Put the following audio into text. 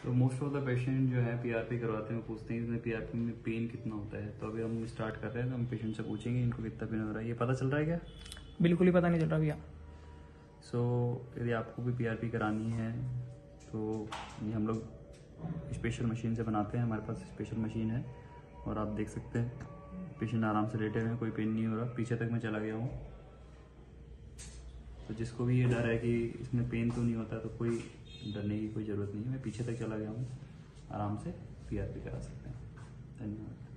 तो most of the patient जो है पीआरपी करवाते हैं, वो पूछते हैं इसमें पीआरपी में पेन कितना होता है। तो अभी हम स्टार्ट कर रहे हैं, तो हम पेशेंट से पूछेंगे इनको कितना पेन हो रहा है। ये पता चल रहा है क्या? बिल्कुल ही पता नहीं चल रहा भैया। सो यदि आपको भी पीआरपी करानी है तो ये हम लोग स्पेशल मशीन से बनाते हैं, हमारे पास स्पेशल मशीन है। और आप देख सकते हैं पेशेंट आराम से लेटे हुए हैं, कोई पेन नहीं हो रहा। पीछे तक मैं चला गया हूँ। तो जिसको भी ये डर है कि इसमें पेन तो नहीं होता, तो कोई डरने की कोई ज़रूरत नहीं है। मैं पीछे तक चला गया हूँ, आराम से पीआरपी करा सकते हैं। धन्यवाद।